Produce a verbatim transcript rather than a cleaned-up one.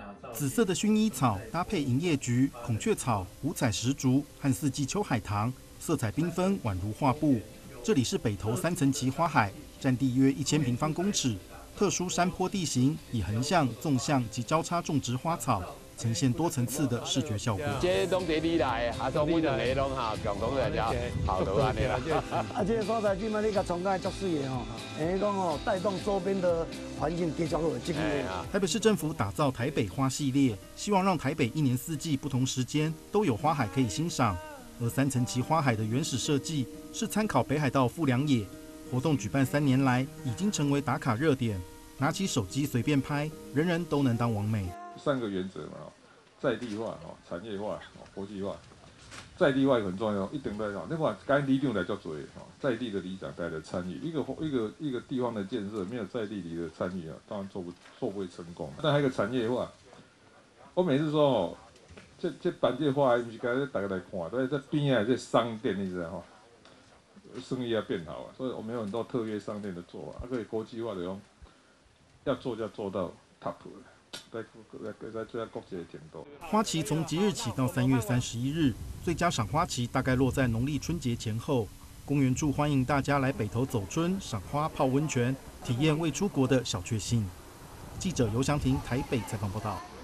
紫色的薰衣草搭配银叶菊、孔雀草、五彩石竹和四季秋海棠，色彩缤纷，宛如画布。这里是北投三层旗花海，占地约一千平方公尺。特殊山坡地形，以横向、纵向及交叉种植花草，呈现多层次的视觉效果。 这拢地里来的，啊，都阮两个拢哈共同来了，好多安尼啦。 啊，这个所在即摆你甲创甲足水的吼，等于讲吼带动周边的环境继续有积极。 台北市政府打造台北花系列，希望让台北一年四季不同时间都有花海可以欣赏。而三层旗花海的原始设计是参考北海道富良野。活动举办三年来，已经成为打卡热点。拿起手机随便拍，人人都能当网美。 三个原则嘛，在地化、产业化、国际化。在地化很重要，一定在讲。那话该里长来叫做在地的里长带来参与。一个一个一个地方的建设，没有在地里的参与啊，当然做不做不会成功。但还有一个产业化，我每次说哦，这这板这花不是该大家来看，对，这边啊这商店你知道哈。生意要变好啊，所以我们有很多特约商店的做法，啊，可以国际化的用，要做就要做到 top 在在在在国际的程度。 花期从即日起到三月三十一日，最佳赏花期大概落在农历春节前后。公园处欢迎大家来北投走春、赏花、泡温泉，体验未出国的小确幸。记者游祥庭台北采访报道。